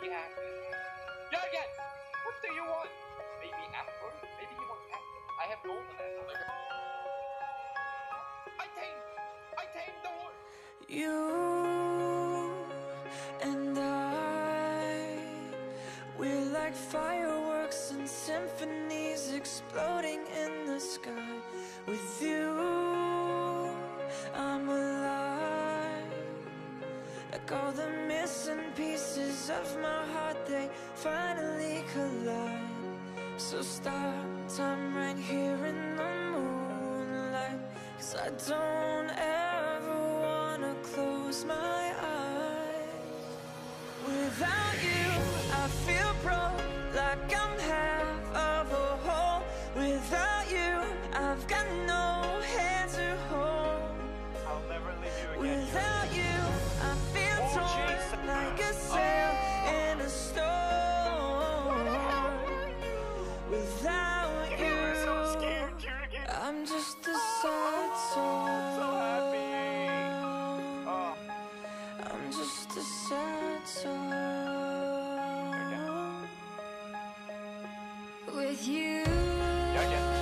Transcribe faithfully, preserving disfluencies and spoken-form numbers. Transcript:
be happy. Jurgen! What do you want? Maybe apple? Maybe you want apple. I have golden apple. I tamed! I tamed the horse! You and I, we're like fireworks and symphonies exploding in the sky. With you, I'm alive. Like all the missing pieces of my heart, they finally collide. So stop time right here in the moonlight, 'cause I don't ever wanna close my eyes. Without you, I feel broke, like I'm half of a whole. Without you, I've got no hand to hold. I'll never leave you again. Without you, I feel Oh, torn Jesus. like a sail Oh. in a storm. Without you, You're so scared, Jurgen. I'm just a sad song. So happy. Oh. I'm just a sad song. Okay. With you. Jurgen.